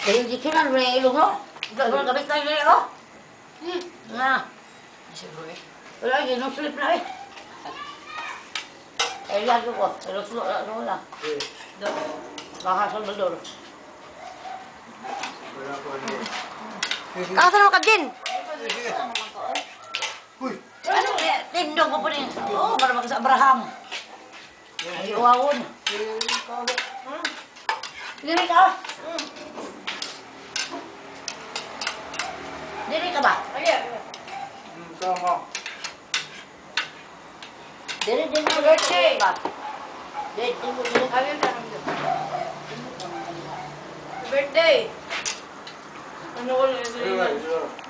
Dahil di kinan mo yung ilong mo. Gagawin kabit tayo ngayon, oh. Nga. Wala, ginuslip na eh. Eh, lago ko. Ano lang. Baka Salvador. Kasan mo ka din? Ano eh, tindog ko po rin. Oo, para mag sa Abraham. Ay, uwawon. Diri ka? Diri ka ba? Diri mo. Birthday. Diri mo. Birthday! Ano ko lang